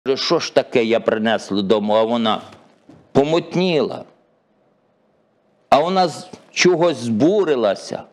Що ж таке я принесла додому, а вона помутніла. А вона чогось збурилася.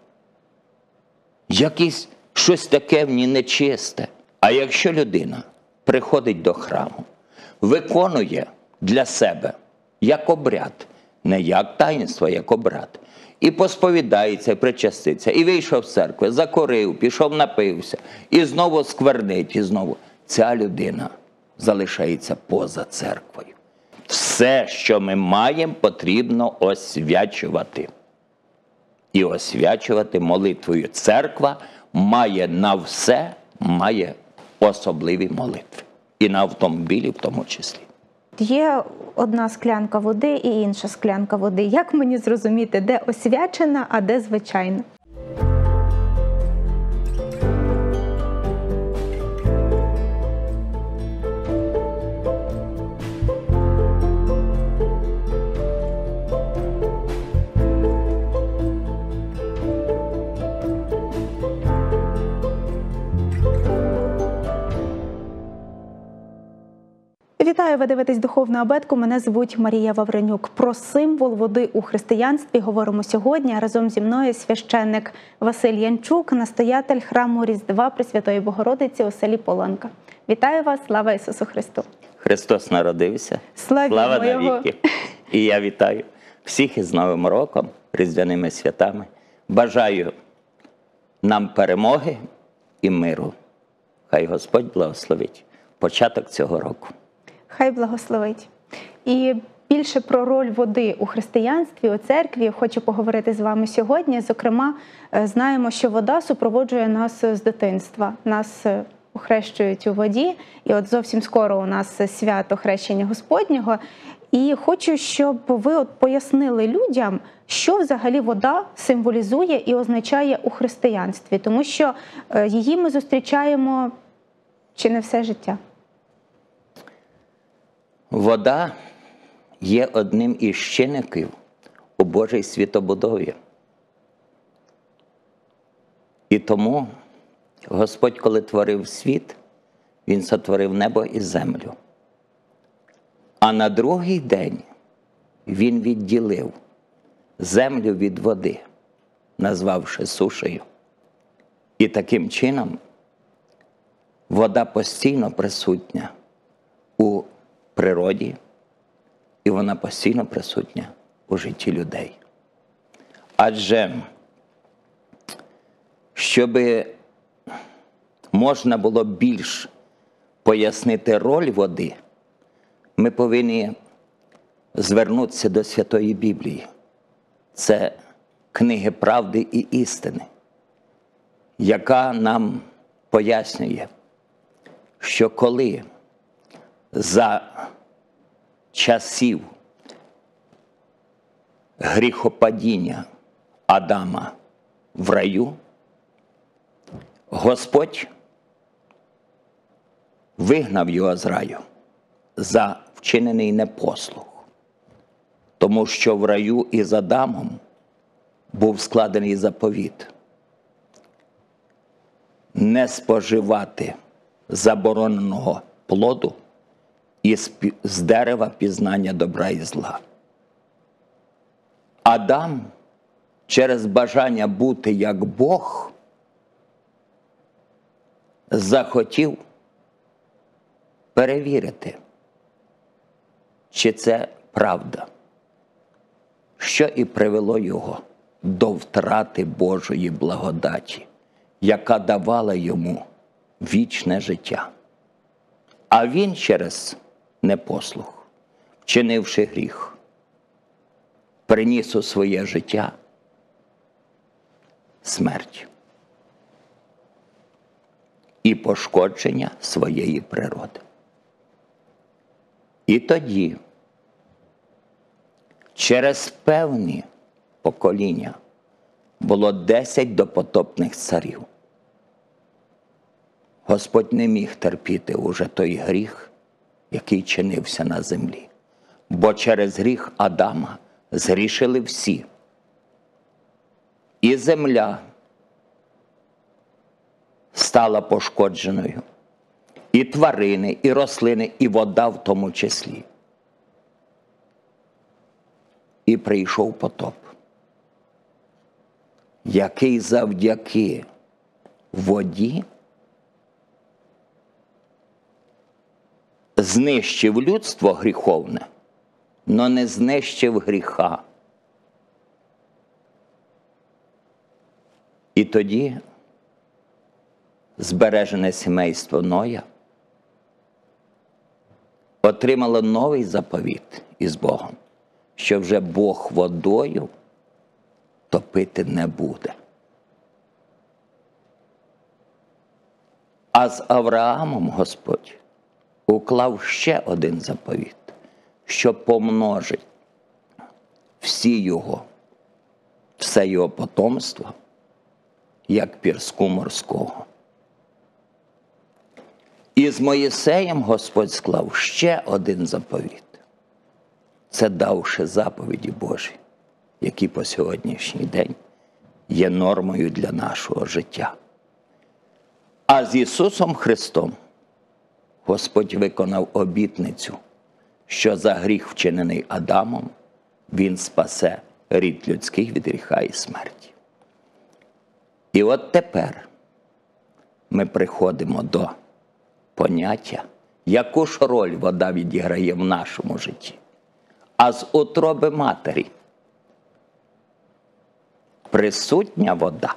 Якесь щось таке в ній нечисте. А якщо людина приходить до храму, виконує для себе як обряд, не як таїнство, а як обряд, і посповідається, і причаститься, і вийшов з церкви, закурив, пішов напився, і знову сквернить, і знову. Ця людина залишається поза церквою. Все, що ми маємо, потрібно освячувати. І освячувати молитвою. Церква має на все, має особливі молитви. І на автомобілі в тому числі. Є одна склянка води і інша склянка води. Як мені зрозуміти, де освячена, а де звичайна? Вітаю, ви дивитесь «Духовну абетку». Мене звуть Марія Вавренюк. Про символ води у християнстві говоримо сьогодні. А разом зі мною священник Василь Янчук, настоятель храму Різдва Пресвятої Богородиці у селі Полонка. Вітаю вас, слава Ісусу Христу! Христос народився, слава навіки! І я вітаю всіх із Новим роком, Різдвяними святами. Бажаю нам перемоги і миру. Хай Господь благословить початок цього року. Хай благословить. І більше про роль води у християнстві, у церкві хочу поговорити з вами сьогодні. Зокрема, знаємо, що вода супроводжує нас з дитинства. Нас охрещують у воді, і от зовсім скоро у нас свято хрещення Господнього. І хочу, щоб ви пояснили людям, що взагалі вода символізує і означає у християнстві. Тому що її ми зустрічаємо чи не все життя. Вода є одним із чинників у Божій світобудові. І тому Господь, коли творив світ, Він сотворив небо і землю. А на другий день Він відділив землю від води, назвавши сушею. І таким чином вода постійно присутня у природі, і вона постійно присутня у житті людей. Адже, щоб можна було більш пояснити роль води, ми повинні звернутися до Святої Біблії. Це книги правди і істини, яка нам пояснює, що коли за часів гріхопадіння Адама в раю, Господь вигнав його з раю за вчинений непослух, тому що в раю із Адамом був складений заповіт не споживати забороненого плоду з дерева пізнання добра і зла. Адам через бажання бути як Бог захотів перевірити, чи це правда, що і привело його до втрати Божої благодаті, яка давала йому вічне життя. А він через непослух, вчинивши гріх, приніс у своє життя смерть і пошкодження своєї природи. І тоді, через певні покоління, було 10 допотопних царів. Господь не міг терпіти уже той гріх, який чинився на землі. Бо через гріх Адама згрішили всі. І земля стала пошкодженою, і тварини, і рослини, і вода в тому числі. І прийшов потоп, який завдяки воді знищив людство гріховне, но не знищив гріха. І тоді збережене сімейство Ноя отримало новий заповіт із Богом, що вже Бог водою топити не буде. А з Авраамом Господь уклав ще один заповіт, що помножить все його потомство, як пірску морського. І з Моїсеєм Господь склав ще один заповіт. Це давши заповіді Божі, які по сьогоднішній день є нормою для нашого життя. А з Ісусом Христом Господь виконав обітницю, що за гріх, вчинений Адамом, Він спасе рід людський від гріха і смерті. І от тепер ми приходимо до поняття, яку ж роль вода відіграє в нашому житті. А з утроби матері присутня вода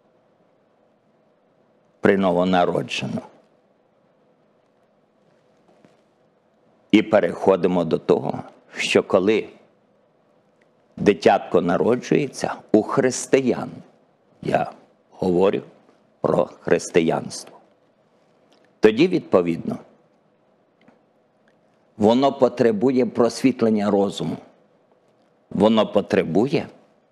при новонародженому. І переходимо до того, що коли дитятко народжується у християн, я говорю про християнство, тоді, відповідно, воно потребує просвітлення розуму. Воно потребує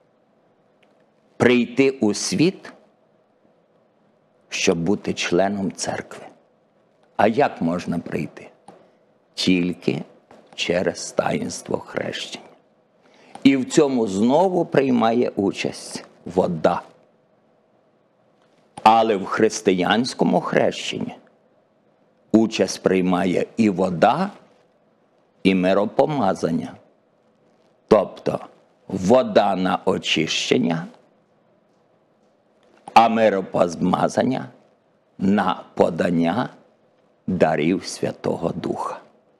прийти у світ, щоб бути членом церкви. А як можна прийти? Тільки через таїнство хрещення. І в цьому знову приймає участь вода. Але в християнському хрещенні участь приймає і вода, і миропомазання. Тобто вода на очищення, а миропомазання на подання дарів Святого Духа.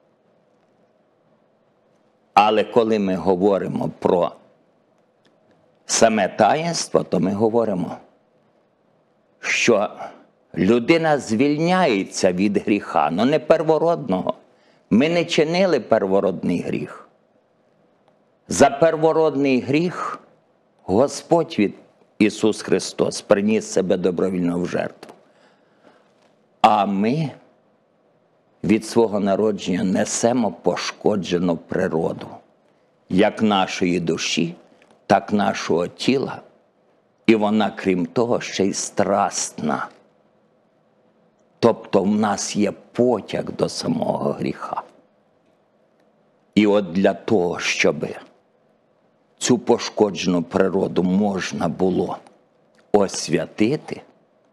Але коли ми говоримо про саме таїнство, то ми говоримо, що людина звільняється від гріха, але не первородного. Ми не чинили первородний гріх. За первородний гріх Господь Ісус Христос приніс себе добровільно в жертву. А ми від свого народження несемо пошкоджену природу, як нашої душі, так нашого тіла. І вона, крім того, ще й страстна. Тобто в нас є потяг до самого гріха. І от для того, щоб цю пошкоджену природу можна було освятити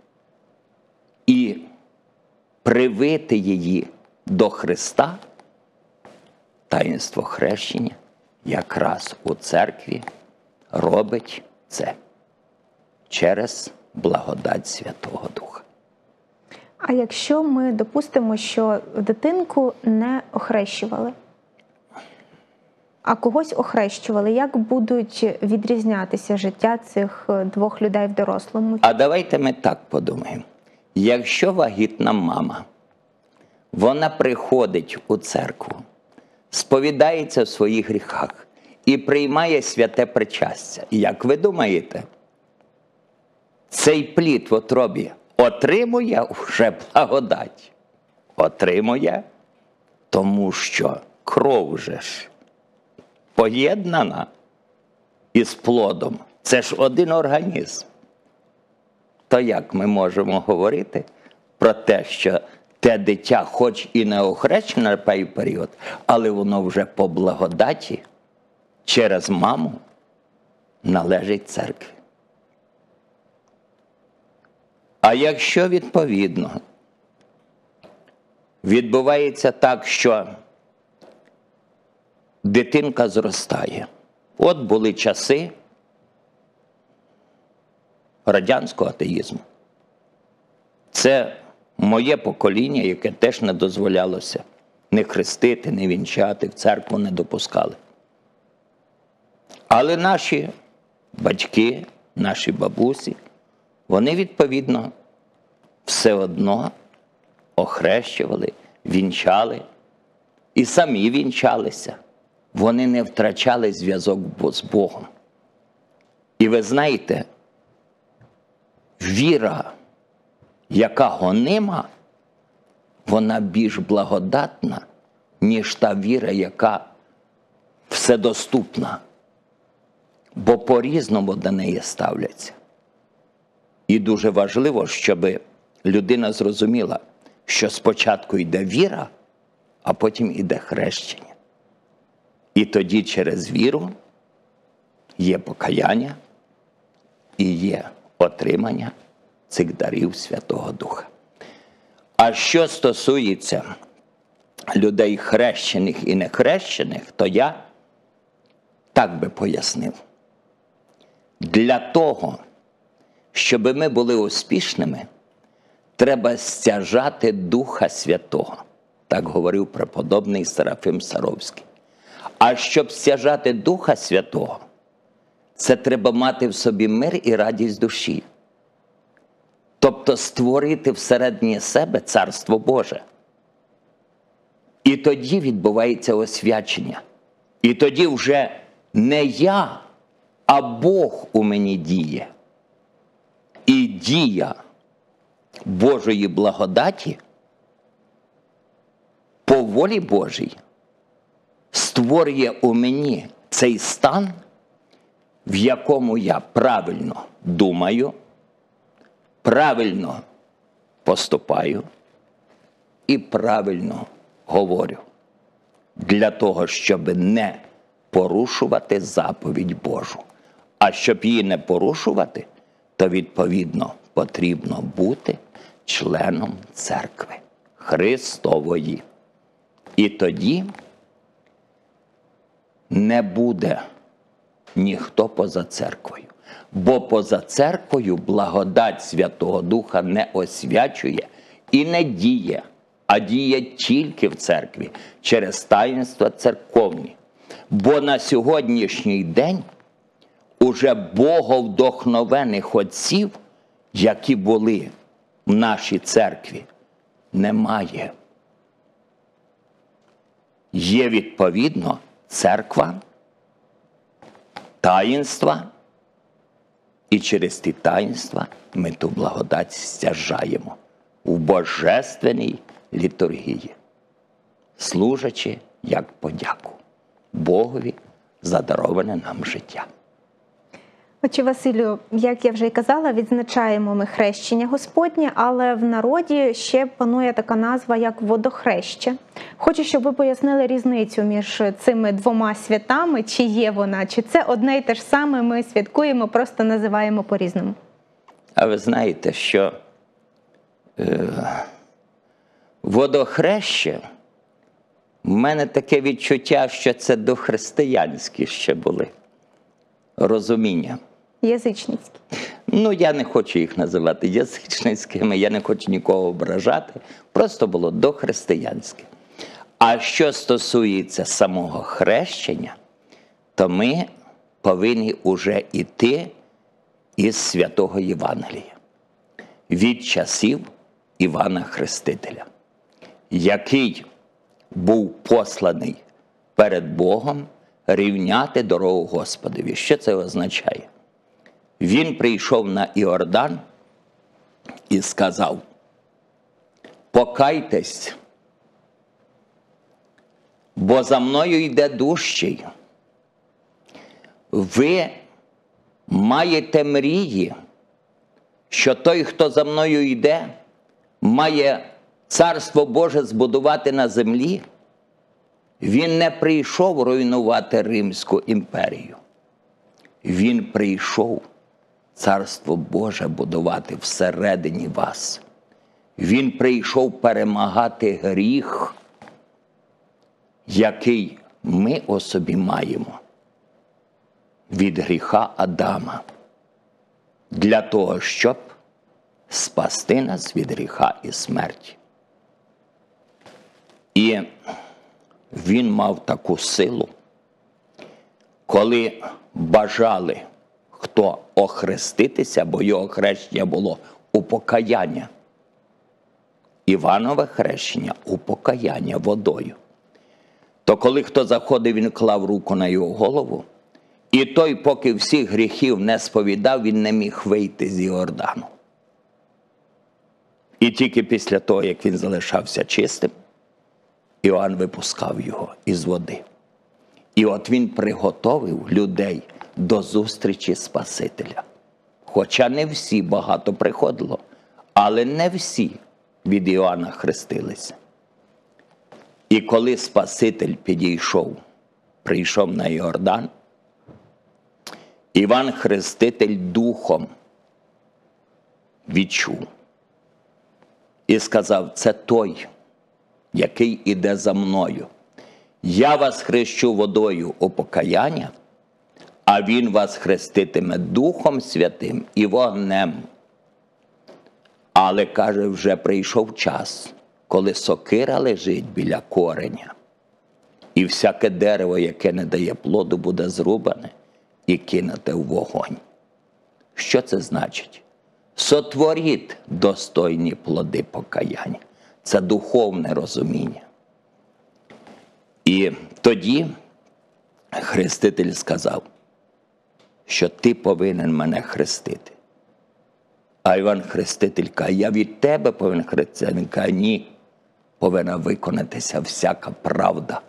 і привити її до Христа, таїнство хрещення якраз у церкві робить це через благодать Святого Духа. А якщо ми допустимо, що дитинку не охрещували, а когось охрещували, як будуть відрізнятися життя цих двох людей в дорослому? А давайте ми так подумаємо. Якщо вагітна мама, вона приходить у церкву, сповідається в своїх гріхах і приймає святе причастя. Як ви думаєте, цей плід в утробі отримує вже благодать? Отримує, тому що кров же ж поєднана із плодом. Це ж один організм. То як ми можемо говорити про те, що те дитя, хоч і не охрещене на певний період, але воно вже по благодаті через маму належить церкві? А якщо, відповідно, відбувається так, що дитинка зростає. От були часи радянського атеїзму. Це моє покоління, яке теж не дозволялося не хрестити, не вінчати, в церкву не допускали. Але наші батьки, наші бабусі, вони, відповідно, все одно охрещували, вінчали і самі вінчалися. Вони не втрачали зв'язок з Богом. І ви знаєте, віра, яка гонима, вона більш благодатна, ніж та віра, яка вседоступна. Бо по-різному до неї ставляться. І дуже важливо, щоб людина зрозуміла, що спочатку йде віра, а потім йде хрещення. І тоді через віру є покаяння і є отримання цих дарів Святого Духа. А що стосується людей хрещених і нехрещених, то я так би пояснив. Для того, щоб ми були успішними, треба стяжати Духа Святого. Так говорив преподобний Серафим Саровський. А щоб стяжати Духа Святого, це треба мати в собі мир і радість душі. Тобто створити всередині себе Царство Боже. І тоді відбувається освячення. І тоді вже не я, а Бог у мені діє. І дія Божої благодаті по волі Божій створює у мені цей стан, в якому я правильно думаю, правильно поступаю і правильно говорю. Для того, щоб не порушувати заповідь Божу. А щоб її не порушувати, то, відповідно, потрібно бути членом церкви Христової. І тоді не буде ніхто поза церквою. Бо поза церквою благодать Святого Духа не освячує і не діє, а діє тільки в церкві через таїнства церковні. Бо на сьогоднішній день уже боговдохновених отців, які були в нашій церкві, немає. Є, відповідно, церква, таїнства, і через ті таїнства ми ту благодать стяжаємо в божественній літургії, служачи як подяку Богові за дароване нам життя. Отче Василю, як я вже й казала, відзначаємо ми хрещення Господнє, але в народі ще панує така назва, як водохреще. Хочу, щоб ви пояснили різницю між цими двома святами, чи є вона, чи це одне й те ж саме ми святкуємо, просто називаємо по-різному. А ви знаєте, що водохреще, в мене таке відчуття, що це дохристиянські ще були розуміння. Язичницькі. Ну, я не хочу їх називати язичницькими, я не хочу нікого ображати, просто було дохристиянське. А що стосується самого хрещення, то ми повинні уже йти із Святого Євангелія від часів Івана Хрестителя, який був посланий перед Богом рівняти дорогу Господові. Що це означає? Він прийшов на Іордан і сказав: покайтесь, бо за мною йде дужчий. Ви маєте мрії, що той, хто за мною йде, має Царство Боже збудувати на землі. Він не прийшов руйнувати Римську імперію. Він прийшов Царство Боже будувати всередині вас. Він прийшов перемагати гріх, який ми у собі маємо від гріха Адама, для того, щоб спасти нас від гріха і смерті. І він мав таку силу, коли бажали хто охреститися, бо його хрещення було у покаяння. Іванове хрещення у покаяння водою. То коли хто заходив, він клав руку на його голову, і той, поки всіх гріхів не сповідав, він не міг вийти з Йордану. І тільки після того, як він залишався чистим, Іоанн випускав його із води. І от він приготовив людей до зустрічі Спасителя. Хоча не всі, багато приходило, але не всі від Іоанна хрестилися. І коли Спаситель прийшов на Йордан, Іван Хреститель духом відчув і сказав: це той, який іде за мною. Я вас хрещу водою у покаяння, а він вас хреститиме Духом Святим і вогнем. Але, каже, вже прийшов час, коли сокира лежить біля кореня, і всяке дерево, яке не дає плоду, буде зрубане і кинуте в вогонь. Що це значить? Сотворіть достойні плоди покаяння. Це духовне розуміння. І тоді Хреститель сказав, що ти повинен мене хрестити. А Іван Хреститель каже: я від тебе повинен хреститися. Він каже: ні, повинна виконатися всяка правда.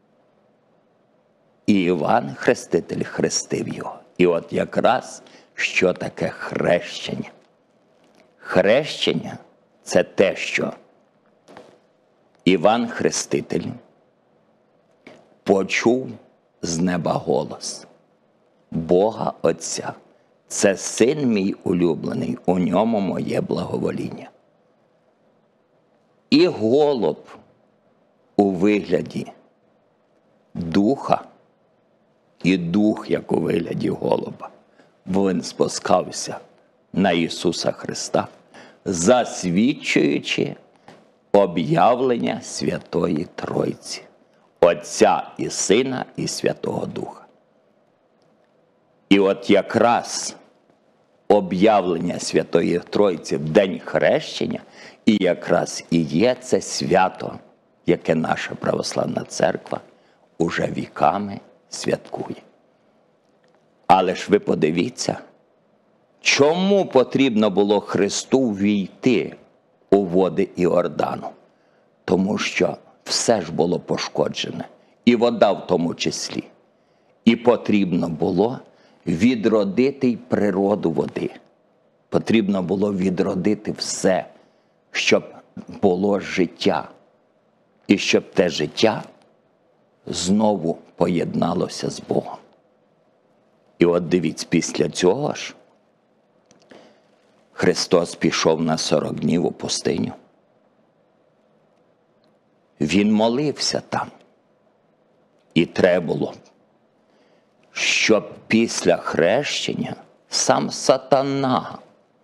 І Іван Хреститель хрестив його. І от якраз що таке хрещення? Хрещення – це те, що Іван Хреститель почув з неба голос Бога Отця: це син мій улюблений, у ньому моє благовоління. І голуб у вигляді духа, і дух, як у вигляді голуба, бо він спускався на Ісуса Христа, засвідчуючи об'явлення Святої Тройці, Отця і Сина і Святого Духа. І от якраз об'явлення Святої Тройці в День Хрещення і якраз і є це свято, яке наша Православна Церква уже віками святкує. Але ж ви подивіться, чому потрібно було Христу війти у води Іордану? Тому що все ж було пошкоджене, і вода в тому числі. І потрібно було відродити й природу води. Потрібно було відродити все, щоб було життя. І щоб те життя знову поєдналося з Богом. І от дивіться, після цього ж Христос пішов на 40 днів у пустиню. Він молився там. І треба було, щоб після хрещення сам сатана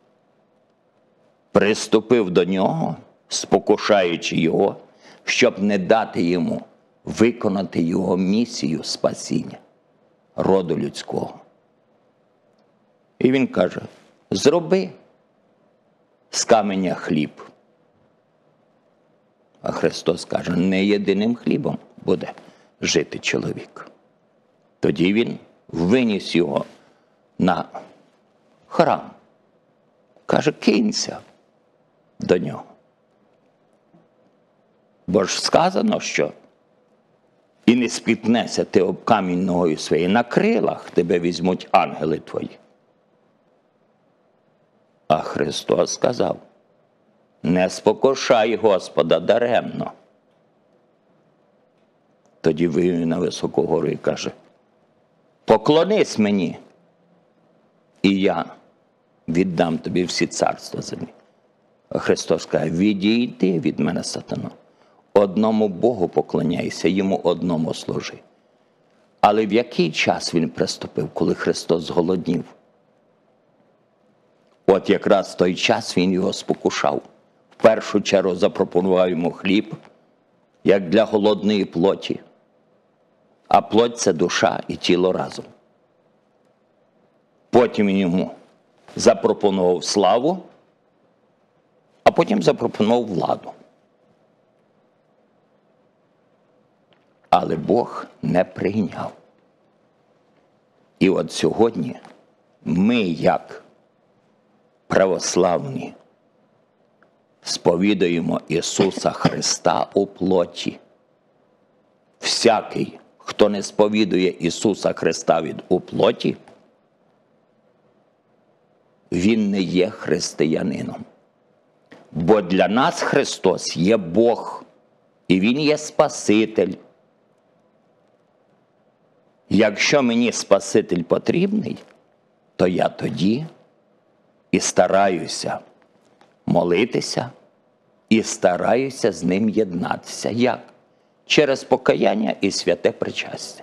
приступив до нього, спокушаючи його, щоб не дати йому виконати його місію спасіння роду людського. І він каже: зроби з каменя хліб. А Христос каже: не єдиним хлібом буде жити чоловік. Тоді він виніс його на храм. Каже: кинься до нього. Бо ж сказано, що і не спітнеся ти об камінь ногою своєю, на крилах тебе візьмуть ангели твої. А Христос сказав: не спокушай Господа даремно. Тоді вивів на високу гору і каже: поклонись мені, і я віддам тобі всі царства землі. Христос каже, відійди від мене, сатано. Одному Богу поклоняйся, йому одному служи. Але в який час він приступив, коли Христос зголоднів? От якраз в той час він його спокушав. В першу чергу запропонував йому хліб, як для голодної плоті. А плоть – це душа і тіло разом. Потім він йому запропонував славу, а потім запропонував владу. Але Бог не прийняв. І от сьогодні ми, як православні, сповідуємо Ісуса Христа у плоті. Всякий, хто не сповідує Ісуса Христа у плоті, він не є християнином. Бо для нас Христос є Бог, і Він є Спаситель. Якщо мені Спаситель потрібний, то я тоді і стараюся молитися, і стараюся з Ним єднатися. Як? Через покаяння і святе причастя.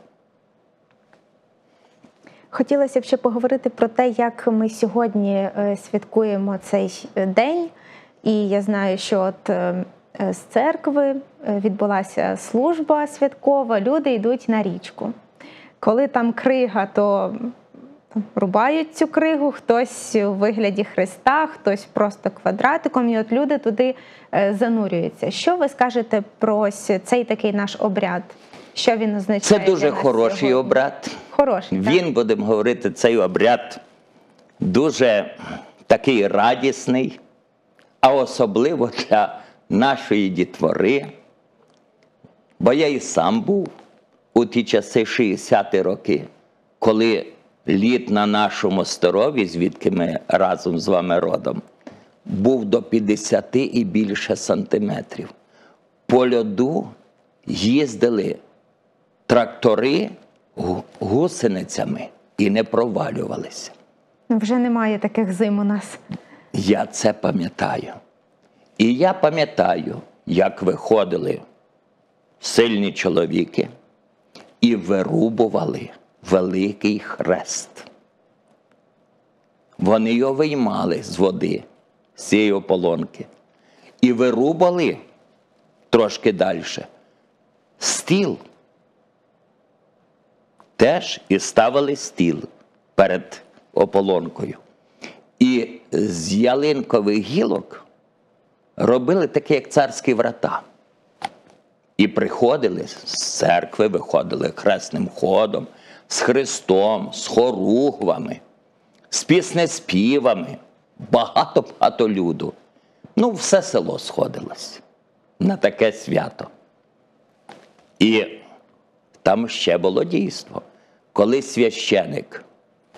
Хотілося б ще поговорити про те, як ми сьогодні святкуємо цей день. І я знаю, що от з церкви відбулася служба святкова, люди йдуть на річку. Коли там крига, то рубають цю кригу, хтось у вигляді хреста, хтось просто квадратиком, і от люди туди занурюються. Що ви скажете про ось цей такий наш обряд? Що він означає? Це дуже хороший сьогодні? обряд. Хороший, так? Він, будемо говорити, цей обряд дуже такий радісний, а особливо для нашої дітвори. Бо я і сам був у ті часи 60-ті роки, коли лід на нашому Старові, звідки ми разом з вами родом, був до 50 і більше сантиметрів. По льоду їздили трактори гусеницями і не провалювалися. Вже немає таких зим у нас. Я це пам'ятаю. І я пам'ятаю, як виходили сильні чоловіки і вирубували великий хрест. Вони його виймали з води, з цієї ополонки, і вирубали трошки далі стіл. Теж і ставили стіл перед ополонкою. І з ялинкових гілок робили такі, як царські врата. І приходили з церкви, виходили хресним ходом, з Христом, з хоругвами, з піснеспівами, багато-багато люду. Ну, все село сходилось на таке свято. І там ще було дійство. Коли священик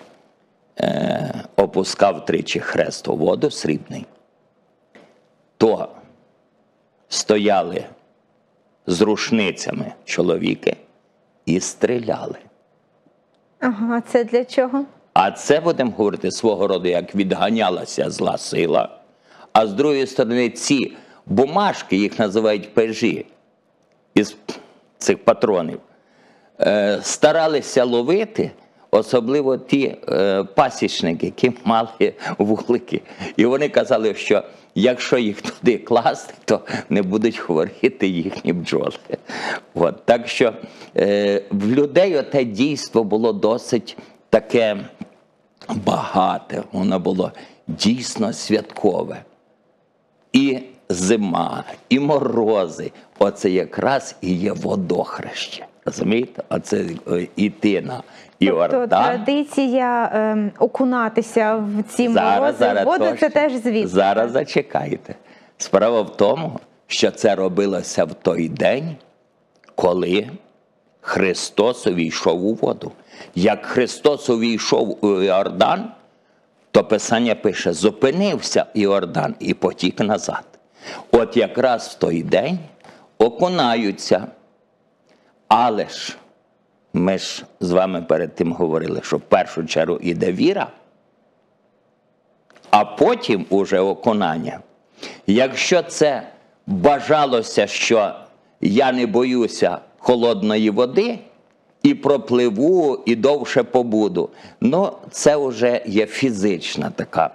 опускав тричі хрест у воду срібний, то стояли з рушницями чоловіки і стріляли. Ага, це для чого? А це, будемо говорити, свого роду, як відганялася зла сила. А з другої сторони, ці бумажки, їх називають пежі, із цих патронів, старалися ловити, особливо ті пасічники, які мали вулики. І вони казали, що якщо їх туди класти, то не будуть хворіти їхні бджоли. От. Так що в людей оте дійство було досить таке багате, воно було дійсно святкове. І зима, і морози, оце якраз і є водохреще. Розумієте? Оце іти на Іордан. Тобто традиція окунатися в ці морози, воду, це теж звідси. Зараз зачекайте. Справа в тому, що це робилося в той день, коли Христос увійшов у воду. Як Христос увійшов у Іордан, то Писання пише, зупинився Іордан і потік назад. От якраз в той день окунаються. Але ж, ми ж з вами перед тим говорили, що в першу чергу іде віра, а потім уже окунання. Якщо це бажалося, що я не боюся холодної води, і пропливу, і довше побуду, ну, це вже є фізична така,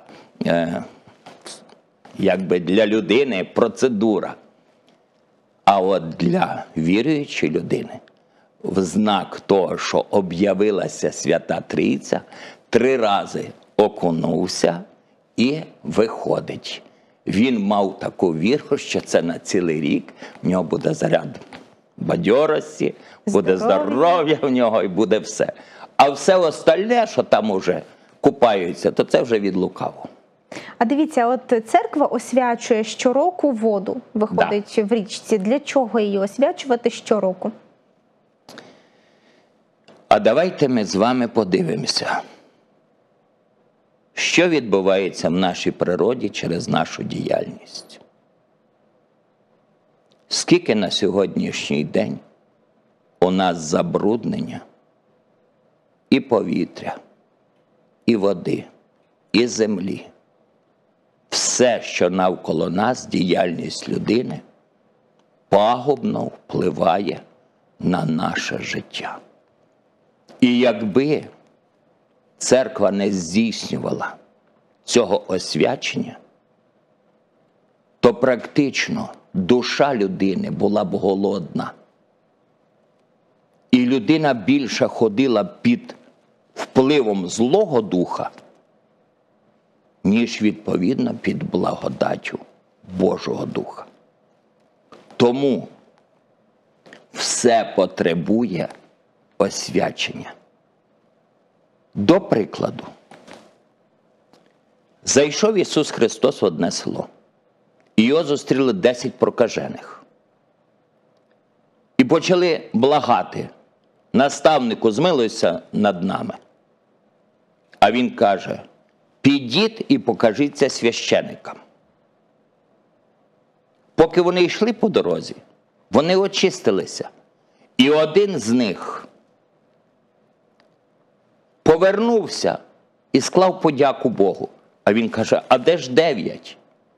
якби для людини процедура. А от для віруючої людини, в знак того, що об'явилася Свята Трійця, 3 рази окунувся і виходить. Він мав таку віру, що це на цілий рік, в нього буде заряд бадьорості, буде здоров'я в нього і буде все. А все остальне, що там уже купаються, то це вже від лукавого. А дивіться, от церква освячує щороку воду, виходить в річці. Для чого її освячувати щороку? А давайте ми з вами подивимося, що відбувається в нашій природі через нашу діяльність. Скільки на сьогоднішній день у нас забруднення і повітря, і води, і землі. Все, що навколо нас, діяльність людини, пагубно впливає на наше життя. І якби церква не здійснювала цього освячення, то практично душа людини була б голодна. І людина більше ходила під впливом Злого Духа, ніж, відповідно, під благодаттю Божого Духа. Тому все потребує освячення. До прикладу, зайшов Ісус Христос в одне село, і його зустріли 10 прокажених. І почали благати: наставнику, змилуйся над нами. А він каже: підіть і покажіться священикам. Поки вони йшли по дорозі, вони очистилися. І один з них повернувся і склав подяку Богу. А він каже: а де ж 9?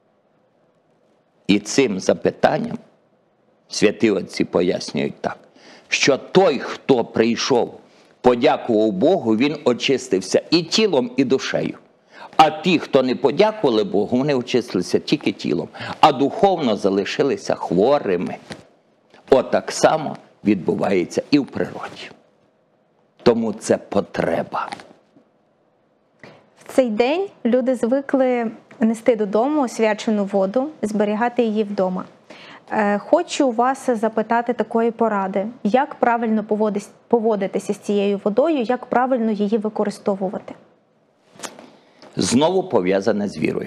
І цим запитанням святі отці пояснюють так, що той, хто прийшов, подякував Богу, він очистився і тілом, і душею. А ті, хто не подякували Богу, вони очистилися тільки тілом, а духовно залишилися хворими. Отак само відбувається і в природі. Тому це потреба. В цей день люди звикли нести додому освячену воду, зберігати її вдома. Хочу вас запитати такої поради. Як правильно поводитися з цією водою, як правильно її використовувати? Знову пов'язане з вірою.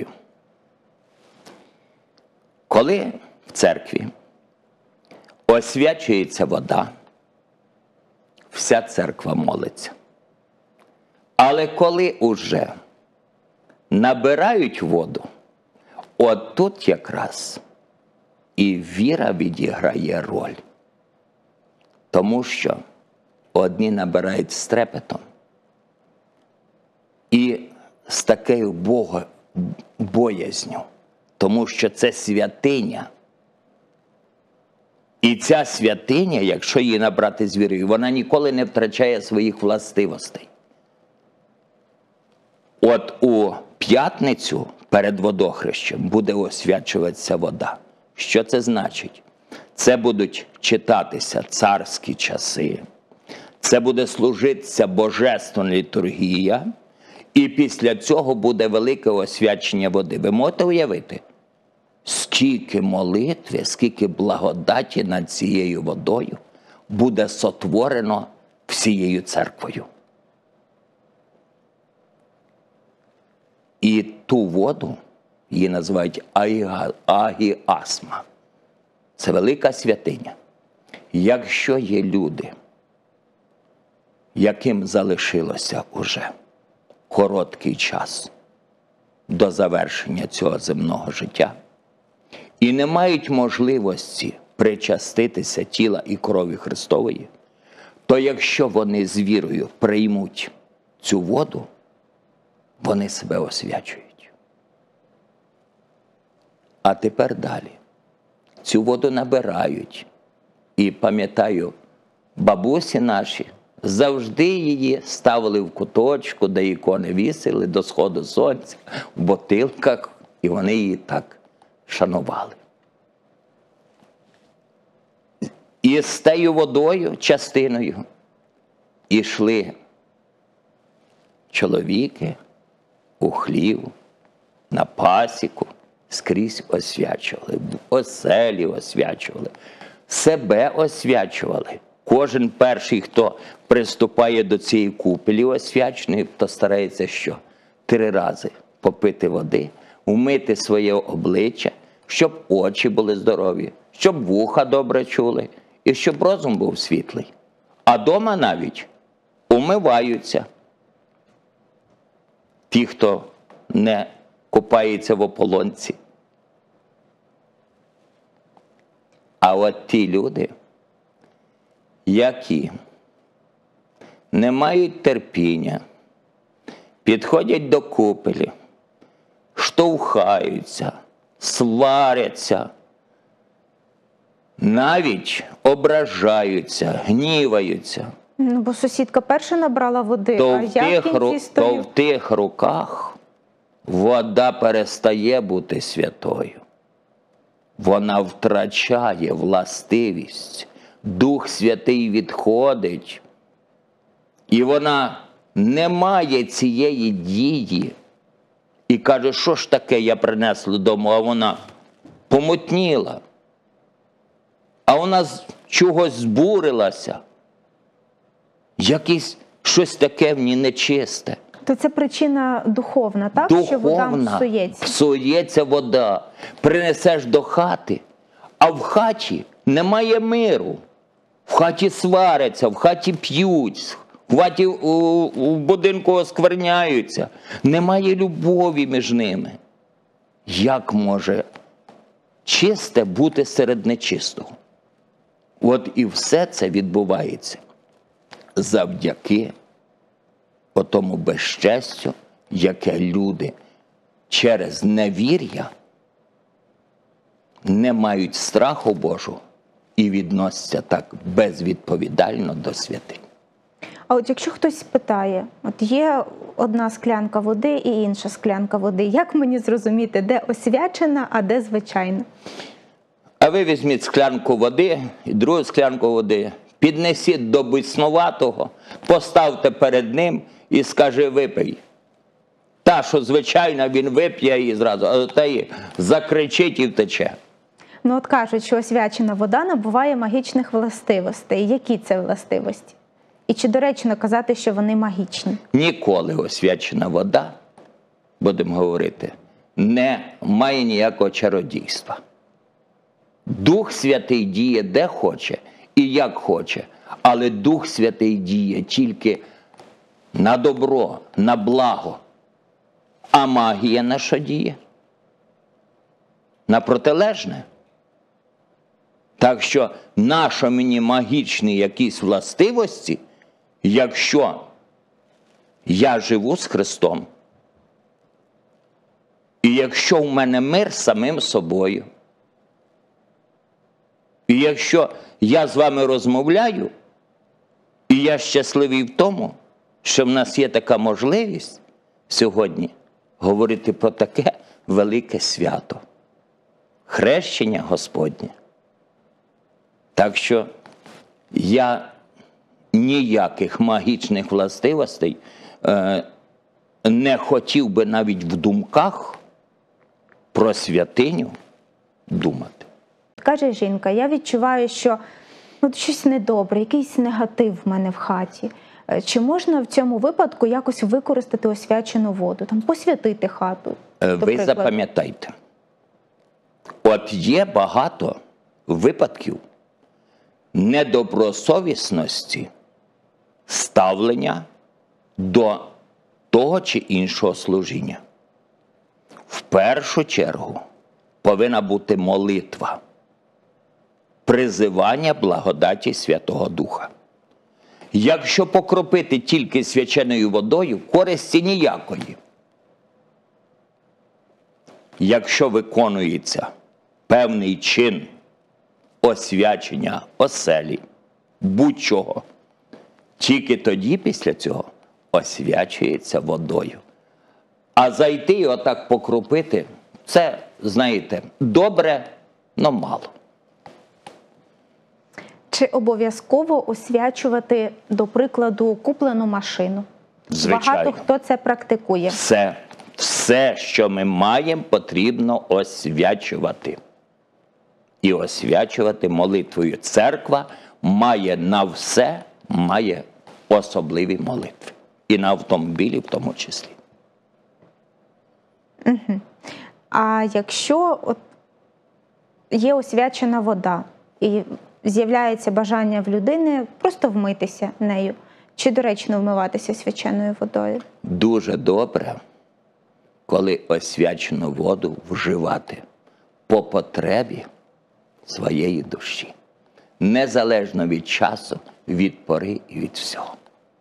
Коли в церкві освячується вода, вся церква молиться. Але коли уже набирають воду, от тут якраз і віра відіграє роль. Тому що одні набирають з трепетом і з такою богобоязню, тому що це святиня. І ця святиня, якщо її набрати з вірою, вона ніколи не втрачає своїх властивостей. От у п'ятницю перед водохрещем буде освячуватися вода. Що це значить? Це будуть читатися царські часи, це буде служитися божественна літургія, і після цього буде велике освячення води. Ви можете уявити, скільки молитви, скільки благодаті над цією водою буде сотворено всією церквою. І ту воду, її називають агіасма. Це велика святиня. Якщо є люди, яким залишилося уже короткий час до завершення цього земного життя, і не мають можливості причаститися тіла і крові Христової, то якщо вони з вірою приймуть цю воду, вони себе освячують. А тепер далі. Цю воду набирають. І пам'ятаю, бабусі наші завжди її ставили в куточку, де ікони вісили, до сходу сонця, в бутилках, і вони її так шанували. І з тією водою, частиною, ішли чоловіки у хлів, на пасіку, скрізь освячували, в оселі освячували, себе освячували. Кожен перший, хто приступає до цієї купелі освяченої, то старається що? 3 рази попити води, вмити своє обличчя, щоб очі були здорові, щоб вуха добре чули і щоб розум був світлий. А дома навіть умиваються. Ті, хто не купається в ополонці. А от ті люди, які не мають терпіння, підходять до купелі, штовхаються, сваряться, навіть ображаються, гніваються, Бо сусідка перша набрала води, то а я в кінці стою. в тих руках вода перестає бути святою. Вона втрачає властивість. Дух Святий відходить. І вона не має цієї дії. І каже, що ж таке я принесла додому, а вона помутніла. А вона чогось збурилася. Якесь щось таке в ній нечисте. То це причина духовна, так? Що вода псується? Псується вода. Принесеш до хати, а в хаті немає миру. В хаті сваряться, в хаті п'ють, в хаті в будинку оскверняються. Немає любові між ними. Як може чисте бути серед нечистого? От і все це відбувається завдяки отому безчестю, яке люди через невір'я не мають страху Божого і відносяться так безвідповідально до святинь. А от якщо хтось спитає, от є одна склянка води і інша склянка води, як мені зрозуміти, де освячена, а де звичайна? А ви візьміть склянку води і другу склянку води, піднесіть до біснуватого, поставте перед ним і скажи, випий. Та, що звичайна, він вип'є її зразу, а та її закричить і втече. Ну от кажуть, що освячена вода набуває магічних властивостей. Які це властивості? І чи доречно казати, що вони магічні? Ніколи освячена вода, будемо говорити, не має ніякого чародійства. Дух Святий діє де хоче і як хоче, але Дух Святий діє тільки на добро, на благо. А магія на що діє? На протилежне. Так що нащо мені магічні якісь властивості, якщо я живу з Христом, і якщо в мене мир з самим собою, і якщо я з вами розмовляю, і я щасливий в тому, що в нас є така можливість сьогодні говорити про таке велике свято – хрещення Господнє. Так що я ніяких магічних властивостей не хотів би навіть в думках про святиню думати. Каже жінка, я відчуваю, що щось недобре, якийсь негатив в мене в хаті. Чи можна в цьому випадку якось використати освячену воду, посвятити хату? Ви запам'ятайте, от є багато випадків недобросовісності ставлення до того чи іншого служіння. В першу чергу повинна бути молитва, призивання благодаті Святого Духа. Якщо покропити тільки свяченою водою, користі ніякої. Якщо виконується певний чин освячення оселі, будь-чого, тільки тоді після цього освячується водою. А зайти і отак покропити – це, знаєте, добре, но мало. Чи обов'язково освячувати, до прикладу, куплену машину? Звичайно. Багато хто це практикує. Все, що ми маємо, потрібно освячувати. І освячувати молитвою. Церква має на все, має особливі молитви. І на автомобілі в тому числі. А якщо є освячена вода і з'являється бажання в людини просто вмитися нею, чи доречно вмиватися свяченою водою? Дуже добре, коли освячену воду вживати по потребі своєї душі. Незалежно від часу, від пори і від всього.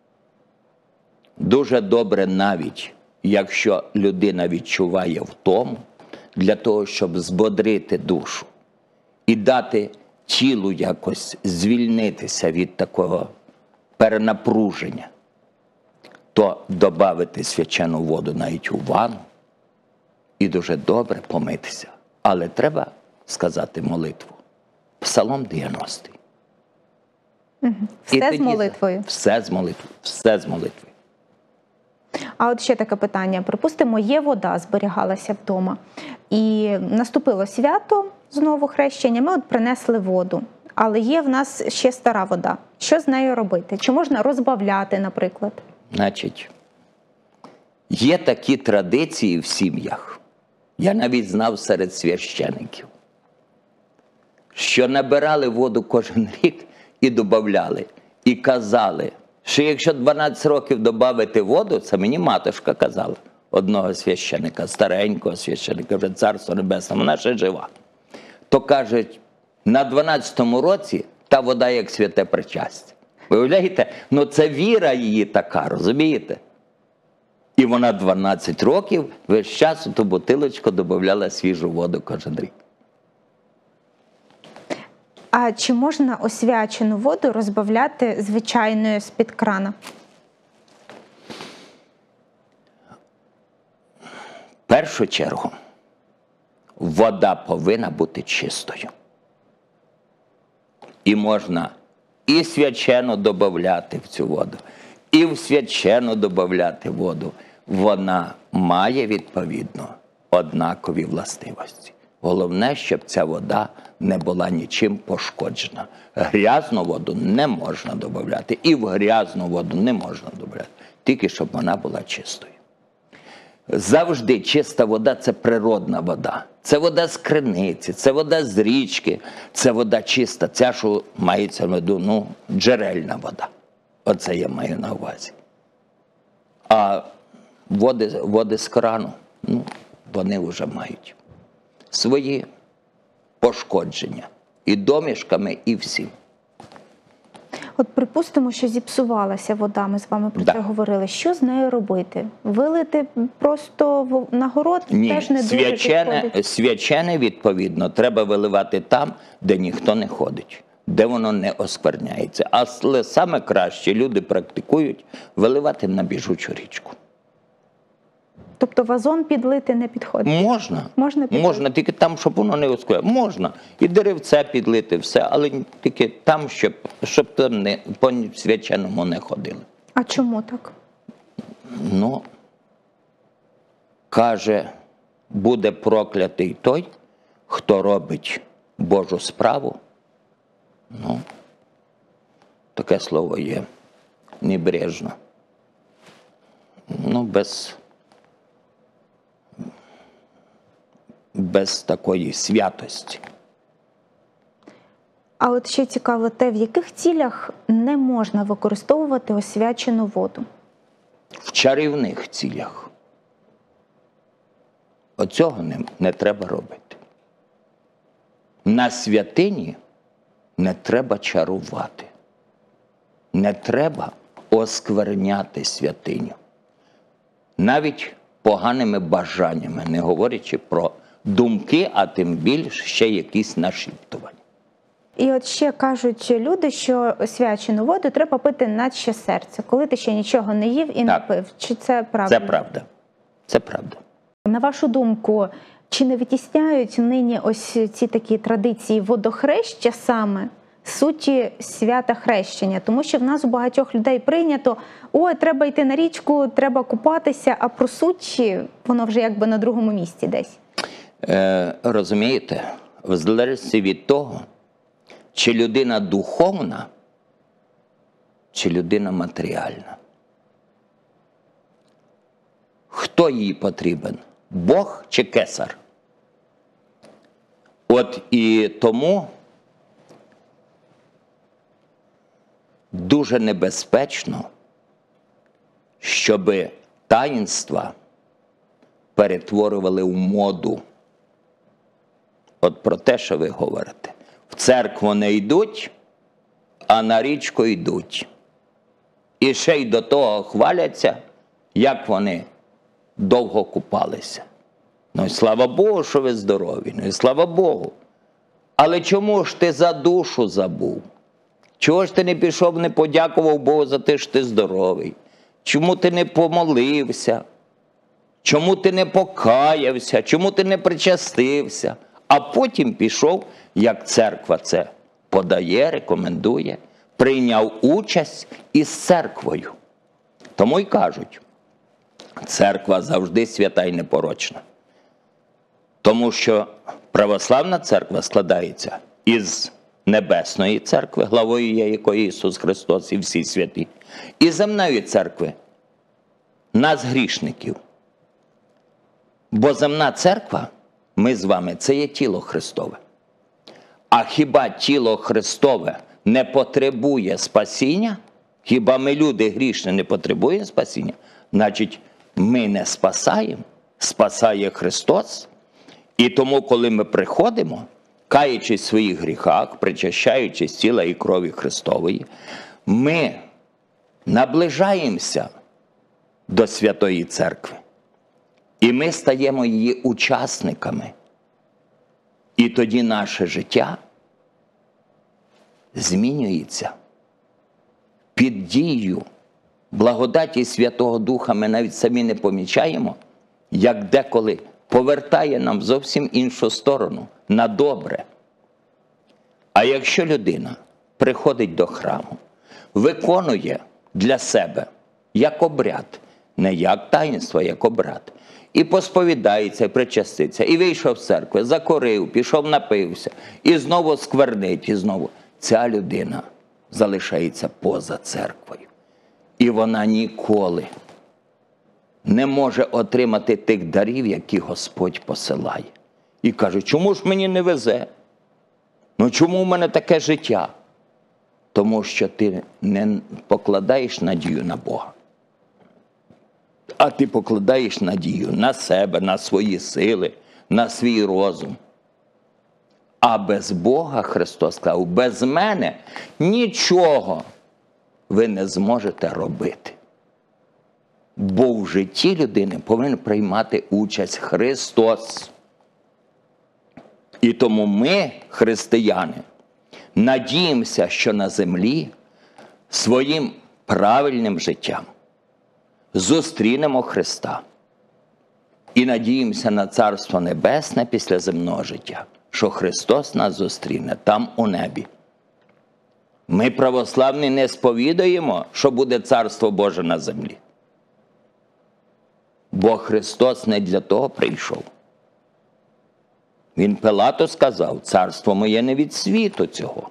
Дуже добре навіть, якщо людина відчуває втому, для того, щоб збодрити душу і дати тілу якось звільнитися від такого перенапруження, то додати свячену воду навіть у ванну і дуже добре помитися. Але треба сказати молитву. Псалом 90. Все з молитвою? Все з молитвою. Все з молитвою. А от ще таке питання. Припустимо, є вода, зберігалася вдома. І наступило свято, знову хрещення, ми принесли воду. Але є в нас ще стара вода. Що з нею робити? Чи можна розбавляти, наприклад? Значить, є такі традиції в сім'ях. Я навіть знав серед священиків, що набирали воду кожен рік і додавали. І казали, що якщо 12 років додати воду, це мені матушка казала, одного священика, старенького священика, вже Царство Небесне, вона ще жива. То кажуть, на 12-му році та вода як святе причастя. Виявляєте? Ну це віра її така, розумієте? І вона 12 років весь час у ту бутилочку додавала свіжу воду кожен рік. А чи можна освячену воду розбавляти звичайною з-під крана? В першу чергу, вода повинна бути чистою. І можна і свячену додавати в цю воду, і в свячену додавати воду. Вона має, відповідно, однакові властивості. Головне, щоб ця вода не була нічим пошкоджена. Грязну воду не можна додавати, і в грязну воду не можна додавати, тільки щоб вона була чистою. Завжди чиста вода – це природна вода. Це вода з криниці, це вода з річки, це вода чиста. Ця, що мається в виду, джерельна вода. Оце я маю на увазі. А води з крану, вони вже мають свої пошкодження. І домішками, і всім. От припустимо, що зіпсувалася вода, ми з вами про це говорили. Що з нею робити? Вилити просто на город? Ні, теж не дуже підходить? свячене, відповідно, треба виливати там, де ніхто не ходить, де воно не оскверняється. Але саме краще люди практикують виливати на біжучу річку. Тобто вазон підлити не підходить? Можна. Можна тільки там, щоб воно не оскверняло. Можна. І деревце підлити, все, але тільки там, щоб там по свяченому не ходили. А чому так? Каже, буде проклятий той, хто робить Божу справу. Таке слово є. Небрежно. Без такої святості. А от ще цікаво те, в яких цілях не можна використовувати освячену воду? В чарівних цілях. Оцього не треба робити. На святині не треба чарувати. Не треба оскверняти святиню. Навіть поганими бажаннями, не говорячи про думки, а тим більше ще якісь нашіптування. І от ще кажуть люди, що освячену воду треба пити наче серце, коли ти ще нічого не їв і не Так. пив. Чи це правда? Це правда. Це правда. На вашу думку, чи не витісняють нині ось ці такі традиції водохреща саме суті свята хрещення? Тому що в нас у багатьох людей прийнято: ой, треба йти на річку, треба купатися, а про суть воно вже якби на другому місці десь. Розумієте, в залежності від того, чи людина духовна, чи людина матеріальна. Хто їй потрібен? Бог чи кесар? От і тому дуже небезпечно, щоб таїнства перетворювали в моду. От про те, що ви говорите. В церкву не йдуть, а на річку йдуть. І ще й до того хваляться, як вони довго купалися. Ну і слава Богу, що ви здорові, ну і слава Богу. Але чому ж ти за душу забув? Чого ж ти не пішов, не подякував Богу за те, що ти здоровий? Чому ти не помолився? Чому ти не покаявся? Чому ти не причастився? А потім пішов, як церква це подає, рекомендує, прийняв участь із церквою. Тому й кажуть, церква завжди свята і непорочна. Тому що православна церква складається із Небесної церкви, главою є якої Ісус Христос і всі святі, і земної церкви, нас грішників. Бо земна церква, ми з вами, це є тіло Христове. А хіба тіло Христове не потребує спасіння? Хіба ми, люди грішні, не потребуємо спасіння? Значить, ми не спасаємо, спасає Христос. І тому, коли ми приходимо, каючись в своїх гріхах, причащаючись тіла і крові Христової, ми наближаємося до Святої Церкви. І ми стаємо її учасниками. І тоді наше життя змінюється. Під дією благодаті Святого Духа ми навіть самі не помічаємо, як деколи повертає нам зовсім іншу сторону, на добре. А якщо людина приходить до храму, виконує для себе як обряд, не як таїнство, як обряд, і посповідається, і причаститься, і вийшов з церкви, закурив, пішов напився, і знову сквернить, і знову. Ця людина залишається поза церквою. І вона ніколи не може отримати тих дарів, які Господь посилає. І каже, чому ж мені не везе? Ну чому в мене таке життя? Тому що ти не покладаєш надію на Бога. А ти покладаєш надію на себе, на свої сили, на свій розум. А без Бога, Христос сказав, без мене нічого ви не зможете робити. Бо в житті людини повинен приймати участь Христос. І тому ми, християни, надіємося, що на землі своїм правильним життям зустрінемо Христа. І надіємося на Царство Небесне після земного життя, що Христос нас зустріне там у небі. Ми, православні, не сповідуємо, що буде Царство Боже на землі. Бо Христос не для того прийшов. Він Пилату сказав, царство моє не від світу цього.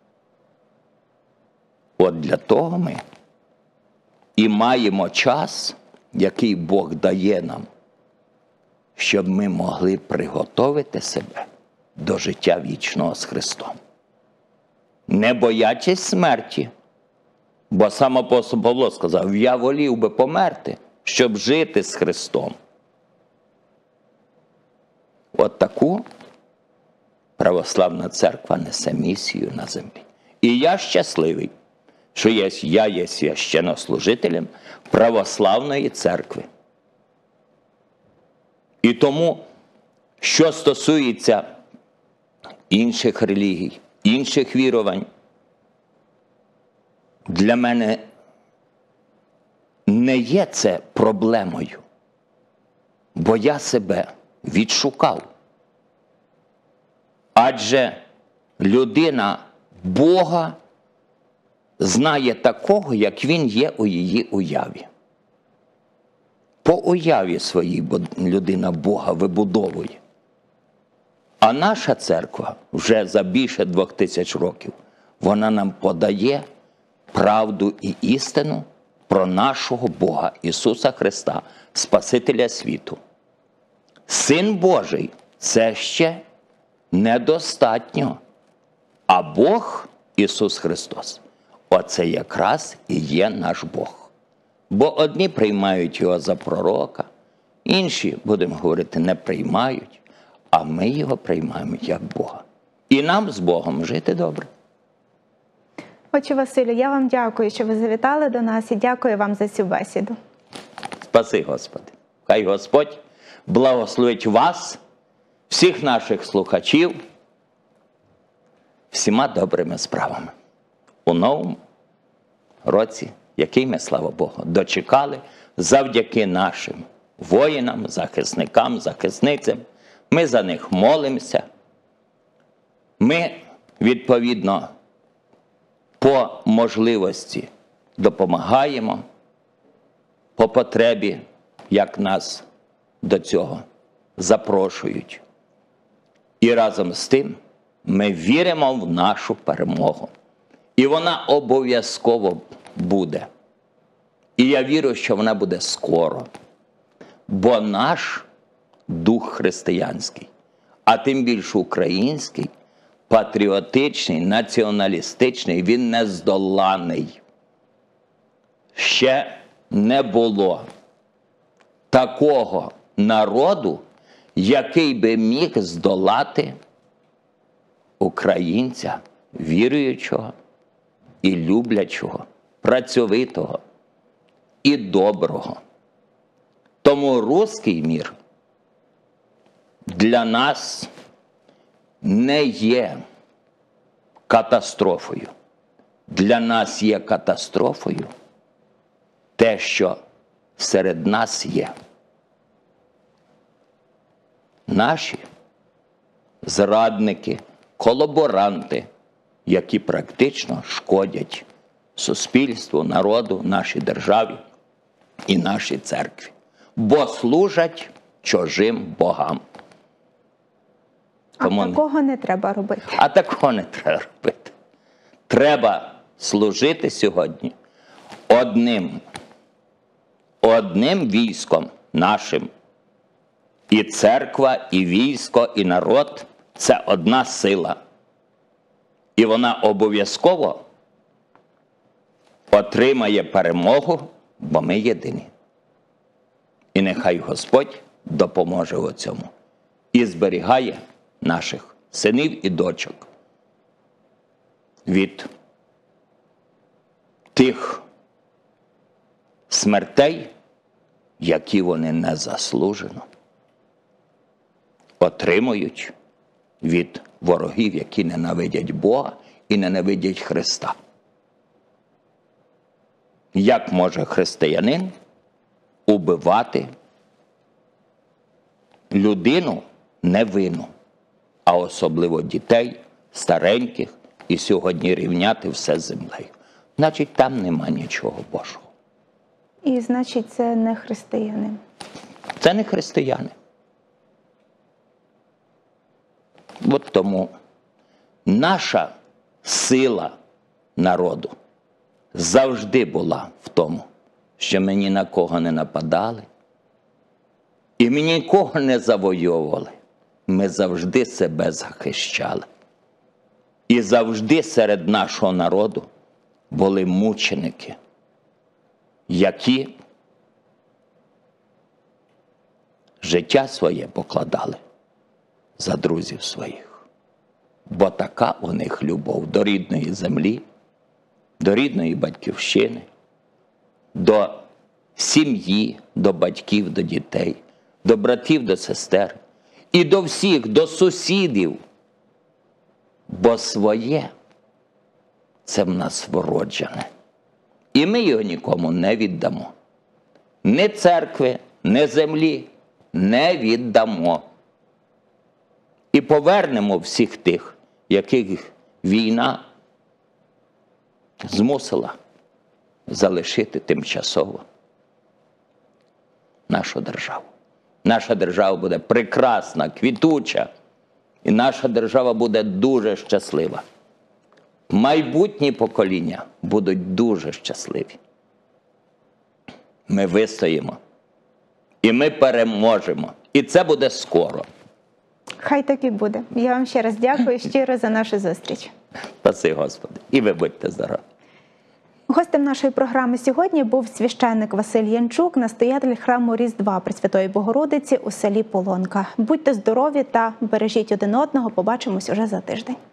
От для того ми і маємо час, який Бог дає нам, щоб ми могли приготовити себе до життя вічного з Христом. Не боячись смерті, бо сам апостол Павло сказав, я волів би померти, щоб жити з Христом. От таку православна церква несе місію на землі. І я щасливий, що я є священнослужителем православної церкви. І тому Що стосується інших релігій, інших вірувань, для мене не є це проблемою, бо я себе відшукав. Адже людина Бога знає такого, як Він є у її уяві. По уяві своїй людина Бога вибудовує. А наша церква вже за більше 2000 років, вона нам подає правду і істину про нашого Бога Ісуса Христа, Спасителя світу. Син Божий – це ще недостатньо, а Бог Ісус Христос – оце якраз і є наш Бог. Бо одні приймають Його за пророка, інші, будемо говорити, не приймають, а ми Його приймаємо як Бога. І нам з Богом жити добре. Отче Василю, я вам дякую, що ви завітали до нас, і дякую вам за цю бесіду. Спаси, Господи. Хай Господь благословить вас, всіх наших слухачів, всіма добрими справами. У новому році, який ми, слава Богу, дочекали завдяки нашим воїнам, захисникам, захисницям. Ми за них молимося. Ми, відповідно, по можливості допомагаємо, по потребі, як нас до цього запрошують. І разом з тим ми віримо в нашу перемогу. І вона обов'язково буде. І я вірю, що вона буде скоро. Бо наш дух християнський, а тим більше український, патріотичний, націоналістичний, він нездоланий. Ще не було такого народу, який би міг здолати українця, віруючого і люблячого, працьовитого і доброго. Тому руський мір для нас не є катастрофою. Для нас є катастрофою те, що серед нас є. Наші зрадники, колаборанти, які практично шкодять суспільству, народу, нашій державі і нашій церкві, бо служать чужим богам. А такого не треба робити. А такого не треба робити. Треба служити сьогодні одним військом нашим. І церква, і військо, і народ – це одна сила. І вона обов'язково отримає перемогу, бо ми єдині. І нехай Господь допоможе у цьому. І зберігає наших синів і дочок від тих смертей, які вони незаслужено отримують від ворогів, які ненавидять Бога і ненавидять Христа. Як може християнин убивати людину невинну, а особливо дітей, стареньких, і сьогодні рівняти все з землею? Значить, там нема нічого Божого. І значить, це не християнин. Це не християни. От тому наша сила народу завжди була в тому, що ми ні на кого не нападали, і ми нікого не завойовували. Ми завжди себе захищали. І завжди серед нашого народу були мученики, які життя своє покладали за друзів своїх. Бо така у них любов до рідної землі, до рідної батьківщини, до сім'ї, до батьків, до дітей, до братів, до сестер. і до всіх, до сусідів. Бо своє – це в нас вроджене. І ми його нікому не віддамо. Ні церкви, ні землі не віддамо. І повернемо всіх тих, яких війна змусила залишити тимчасово нашу державу. Наша держава буде прекрасна, квітуча, і наша держава буде дуже щаслива. Майбутні покоління будуть дуже щасливі. Ми вистоїмо. І ми переможемо. І це буде скоро. Хай так і буде. Я вам ще раз дякую щиро за нашу зустріч. Спаси Господи. І ви будьте здорові. Гостем нашої програми сьогодні був священник Василь Янчук, настоятель храму Різдва Пресвятої Богородиці у селі Полонка. Будьте здорові та бережіть один одного. Побачимось уже за тиждень.